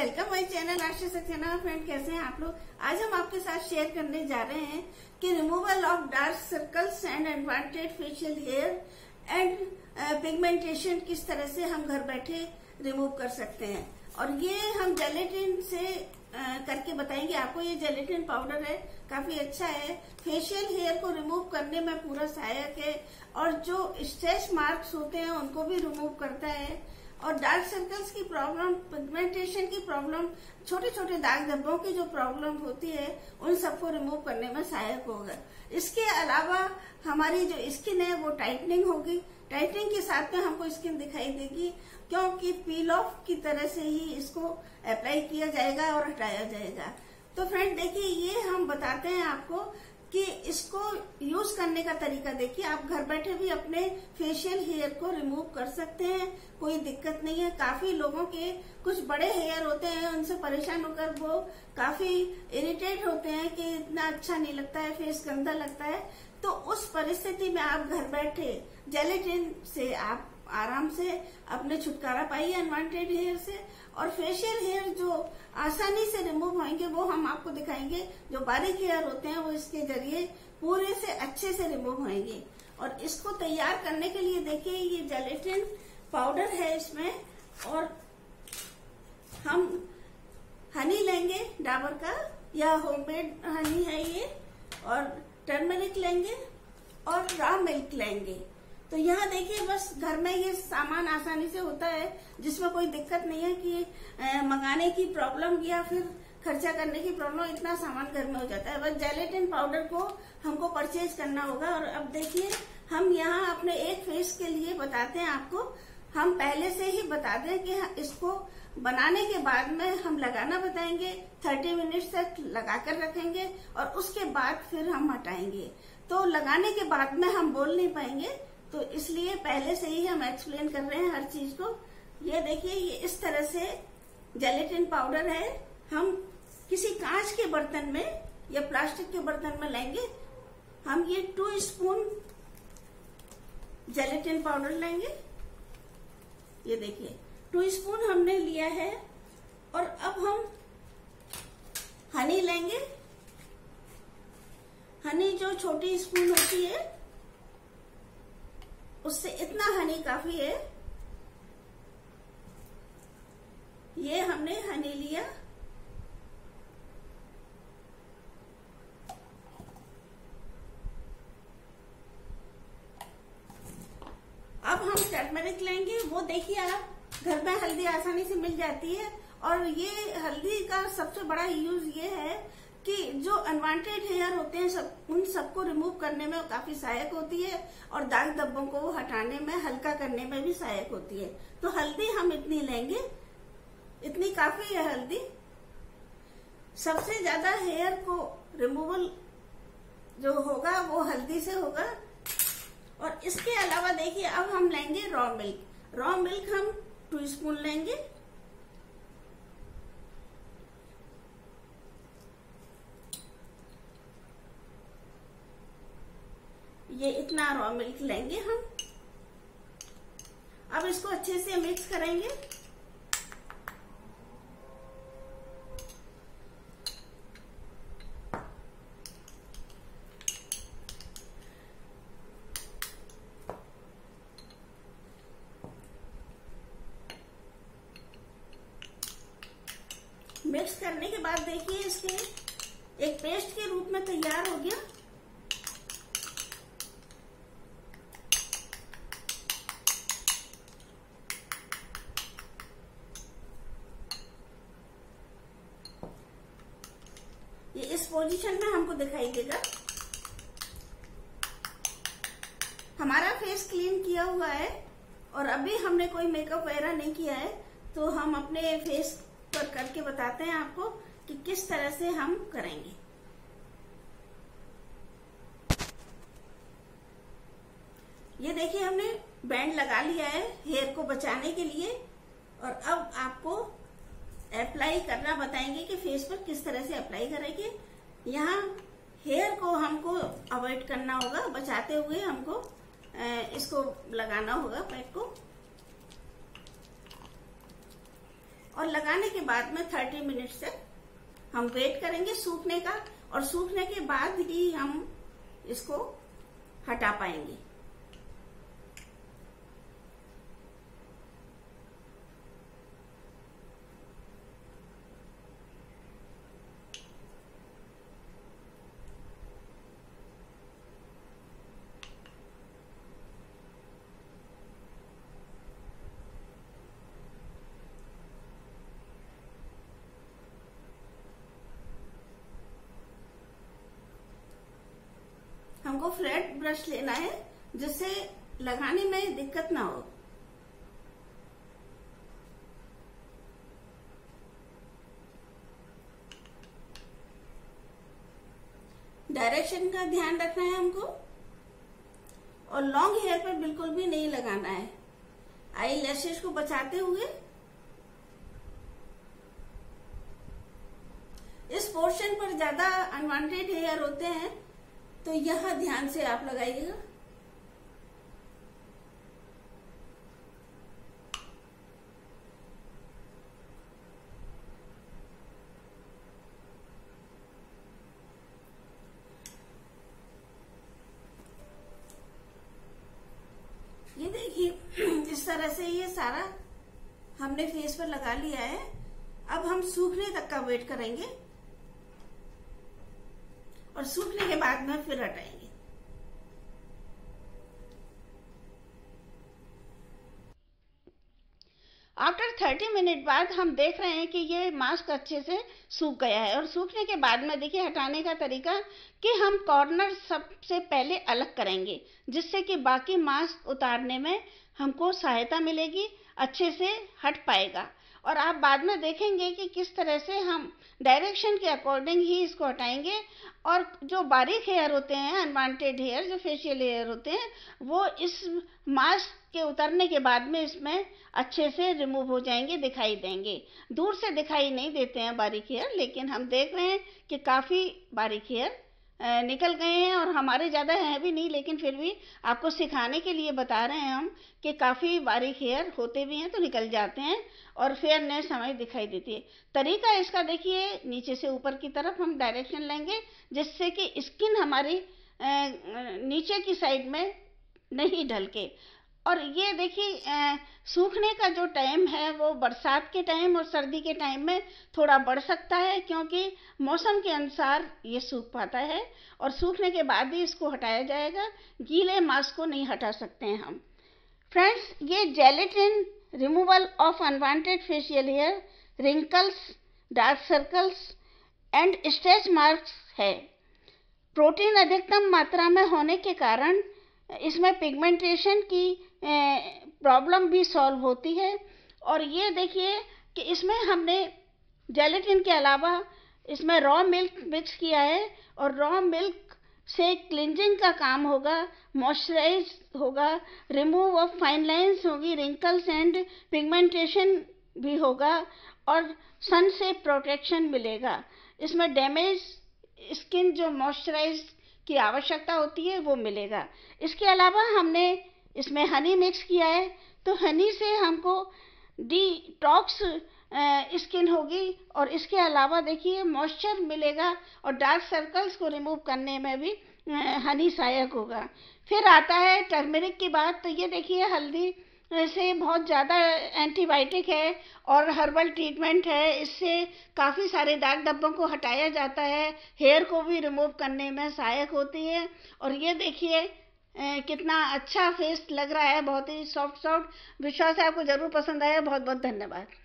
Welcome my channel Asha Saxena. Friend, कैसे हैं आप लोग? आज हम आपके साथ शेयर करने जा रहे हैं कि removal of dark circles and unwanted facial hair and pigmentation किस तरह से हम घर बैठे रिमूव कर सकते हैं। और ये हम जेलेटिन से करके बताएंगे आपको। ये जेलेटिन पाउडर है, काफी अच्छा है, फेशियल हेयर को रिमूव करने में पूरा सहायक है और जो स्ट्रेच मार्क्स होते हैं उनको भी रिमूव करता है। और डार्क सर्कल्स की प्रॉब्लम, पिगमेंटेशन की प्रॉब्लम, छोटे छोटे दाग धब्बों की जो प्रॉब्लम होती है उन सबको रिमूव करने में सहायक होगा। इसके अलावा हमारी जो स्किन है वो टाइटनिंग होगी। टाइटनिंग के साथ में हमको स्किन दिखाई देगी क्योंकि पील ऑफ की तरह से ही इसको अप्लाई किया जाएगा और हटाया जाएगा। तो फ्रेंड देखिए, ये हम बताते हैं आपको कि इसको यूज करने का तरीका देखिए। आप घर बैठे भी अपने फेशियल हेयर को रिमूव कर सकते हैं, कोई दिक्कत नहीं है। काफी लोगों के कुछ बड़े हेयर होते हैं, उनसे परेशान होकर वो काफी इरिटेट होते हैं कि इतना अच्छा नहीं लगता है, फेस गंदा लगता है। तो उस परिस्थिति में आप घर बैठे जेलेटिन से आप आराम से अपने छुटकारा पाइए अनवांटेड हेयर से। और फेशियल हेयर जो आसानी से रिमूव होंगे वो हम आपको दिखाएंगे। जो बारीक हेयर होते हैं वो इसके जरिए पूरे से अच्छे से रिमूव होंगे। और इसको तैयार करने के लिए देखिए, ये जेलेटिन पाउडर है इसमें, और हम हनी लेंगे डाबर का या होममेड हनी है ये, और टर्मरिक लेंगे और रॉ मिल्क लेंगे। तो यहाँ देखिए, बस घर में ये सामान आसानी से होता है, जिसमें कोई दिक्कत नहीं है कि मंगाने की प्रॉब्लम या फिर खर्चा करने की प्रॉब्लम। इतना सामान घर में हो जाता है। बस जेलेटिन पाउडर को हमको परचेज करना होगा। और अब देखिए, हम यहाँ अपने एक फेस के लिए बताते हैं आपको। हम पहले से ही बता दें कि इसको बनाने के बाद में हम लगाना बताएंगे। 30 मिनट तक लगा कर रखेंगे और उसके बाद फिर हम हटाएंगे। तो लगाने के बाद में हम बोल नहीं पाएंगे, तो इसलिए पहले से ही हम एक्सप्लेन कर रहे हैं हर चीज को। ये देखिए, ये इस तरह से जेलेटिन पाउडर है। हम किसी कांच के बर्तन में या प्लास्टिक के बर्तन में लेंगे। हम ये 2 स्पून जेलेटिन पाउडर लेंगे। ये देखिए 2 स्पून हमने लिया है। और अब हम हनी लेंगे। हनी जो छोटी स्पून होती है उससे इतना हनी काफी है। ये हमने हनी लिया। अब हम टर्मरिक लेंगे। वो देखिए, आप घर में हल्दी आसानी से मिल जाती है। और ये हल्दी का सबसे बड़ा यूज ये है कि जो अनवांटेड हेयर होते हैं उन सबको रिमूव करने में काफी सहायक होती है और दाग धब्बों को हटाने में, हल्का करने में भी सहायक होती है। तो हल्दी हम इतनी लेंगे, इतनी काफी है हल्दी। सबसे ज्यादा हेयर को रिमूवल जो होगा वो हल्दी से होगा। और इसके अलावा देखिए, अब हम लेंगे रॉ मिल्क। रॉ मिल्क हम 2 स्पून लेंगे। ये इतना रॉ मिल्क लेंगे हम। अब इसको अच्छे से मिक्स करेंगे। मिक्स करने के बाद देखिए, इसके एक पेस्ट के रूप में तैयार हो गया। ये इस पोजीशन में हमको दिखाई देगा। हमारा फेस क्लीन किया हुआ है और अभी हमने कोई मेकअप वगैरह नहीं किया है, तो हम अपने फेस पर करके बताते हैं आपको कि किस तरह से हम करेंगे। ये देखिए, हमने बैंड लगा लिया है हेयर को बचाने के लिए। और अब आपको अप्लाई करना बताएंगे कि फेस पर किस तरह से अप्लाई करेंगे। यहाँ हेयर को हमको अवॉइड करना होगा, बचाते हुए हमको इसको लगाना होगा पैक को। और लगाने के बाद में 30 मिनट तक हम वेट करेंगे सूखने का, और सूखने के बाद ही हम इसको हटा पाएंगे। हमको फ्लैट ब्रश लेना है जिससे लगाने में दिक्कत ना हो। डायरेक्शन का ध्यान रखना है हमको, और लॉन्ग हेयर पर बिल्कुल भी नहीं लगाना है। आई लैशेस को बचाते हुए इस पोर्शन पर ज्यादा अनवांटेड हेयर होते हैं, तो यहां ध्यान से आप लगाइएगा। ये देखिए इस तरह से ये सारा हमने फेस पर लगा लिया है। अब हम सूखने तक का वेट करेंगे और सूखने के बाद में फिर हटाएंगे। आफ्टर 30 मिनट बाद हम देख रहे हैं कि ये मास्क अच्छे से सूख गया है। और सूखने के बाद में देखिए हटाने का तरीका कि हम कॉर्नर सबसे पहले अलग करेंगे, जिससे कि बाकी मास्क उतारने में हमको सहायता मिलेगी, अच्छे से हट पाएगा। और आप बाद में देखेंगे कि किस तरह से हम डायरेक्शन के अकॉर्डिंग ही इसको हटाएंगे। और जो बारीक हेयर होते हैं, अनवांटेड हेयर, जो फेशियल हेयर होते हैं, वो इस मास्क के उतरने के बाद में इसमें अच्छे से रिमूव हो जाएंगे, दिखाई देंगे। दूर से दिखाई नहीं देते हैं बारीक हेयर, लेकिन हम देख रहे हैं कि काफ़ी बारीक हेयर निकल गए हैं। और हमारे ज़्यादा हैं भी नहीं, लेकिन फिर भी आपको सिखाने के लिए बता रहे हैं हम कि काफ़ी बारीक हेयर होते भी हैं तो निकल जाते हैं और फेयरनेस हमें दिखाई देती है। तरीका इसका देखिए, नीचे से ऊपर की तरफ हम डायरेक्शन लेंगे, जिससे कि स्किन हमारी नीचे की साइड में नहीं ढलके। और ये देखिए सूखने का जो टाइम है वो बरसात के टाइम और सर्दी के टाइम में थोड़ा बढ़ सकता है, क्योंकि मौसम के अनुसार ये सूख पाता है और सूखने के बाद ही इसको हटाया जाएगा। गीले मास्क को नहीं हटा सकते हैं हम। फ्रेंड्स, ये gelatin removal of unwanted facial hair, wrinkles, dark circles and stretch marks है। प्रोटीन अधिकतम मात्रा में होने के कारण इसमें पिगमेंटेशन की प्रॉब्लम भी सॉल्व होती है। और ये देखिए कि इसमें हमने जेलेटिन के अलावा इसमें रॉ मिल्क मिक्स किया है, और रॉ मिल्क से क्लिंजिंग का काम होगा, मॉइस्चराइज होगा, रिमूव ऑफ फाइन लाइंस होगी, रिंकल्स एंड पिगमेंटेशन भी होगा, और सन से प्रोटेक्शन मिलेगा। इसमें डैमेज स्किन जो मॉइस्चराइज की आवश्यकता होती है वो मिलेगा। इसके अलावा हमने इसमें हनी मिक्स किया है, तो हनी से हमको डिटॉक्स स्किन होगी, और इसके अलावा देखिए मॉइस्चर मिलेगा, और डार्क सर्कल्स को रिमूव करने में भी हनी सहायक होगा। फिर आता है टर्मरिक की बात, तो ये देखिए हल्दी से बहुत ज़्यादा एंटीबायोटिक है और हर्बल ट्रीटमेंट है। इससे काफ़ी सारे दाग धब्बों को हटाया जाता है, हेयर को भी रिमूव करने में सहायक होती है। और ये देखिए कितना अच्छा फेस लग रहा है, बहुत ही सॉफ्ट सॉफ्ट। विश्वास है आपको ज़रूर पसंद आया। बहुत बहुत धन्यवाद।